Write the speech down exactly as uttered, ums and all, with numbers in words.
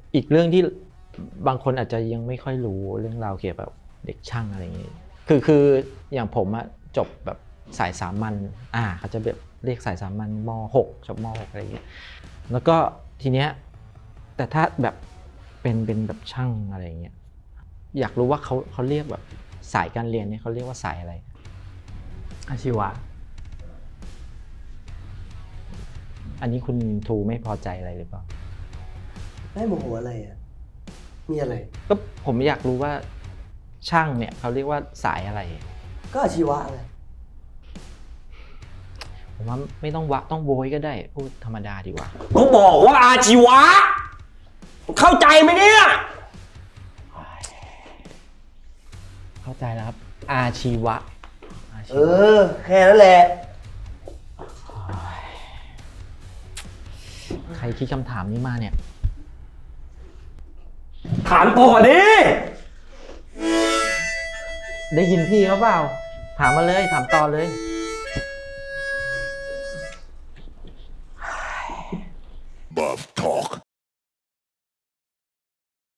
อีกเรื่องที่บางคนอาจจะยังไม่ค่อยรู้เรื่องราวเกี่ยวกับเด็กช่างอะไรอย่างงี้คือคืออย่างผมอะจบแบบสายสามัญอ่าเขาจะแบบเรียกสายสามัญม.หกจบม.หกอะไรอย่างเงี้ยแล้วก็ทีเนี้ยแต่ถ้าแบบเป็นเป็นแบบช่างอะไรอย่างเงี้ยอยากรู้ว่าเขาเขาเรียกแบบสายการเรียนเนี่ยเขาเรียกว่าสายอะไรอาชีวะอันนี้คุณทูไม่พอใจอะไรหรือเปล่าได้โมโหอะไรอ่ะมีอะไรก็ผมอยากรู้ว่าช่างเนี่ยเขาเรียกว่าสายอะไรก็อาชีวะเลยผมว่าไม่ต้องวะต้องโวยก็ได้พูดธรรมดาดีกว่าก็บอกว่าอาชีวะเข้าใจไหมเนี่ยเข้าใจแล้วครับอาชีวะเออแค่นั้นแหละใครคิดคำถามนี้มาเนี่ยถามต่อดิได้ยินพี่เขาเปล่าถามมาเลยถามต่อเลย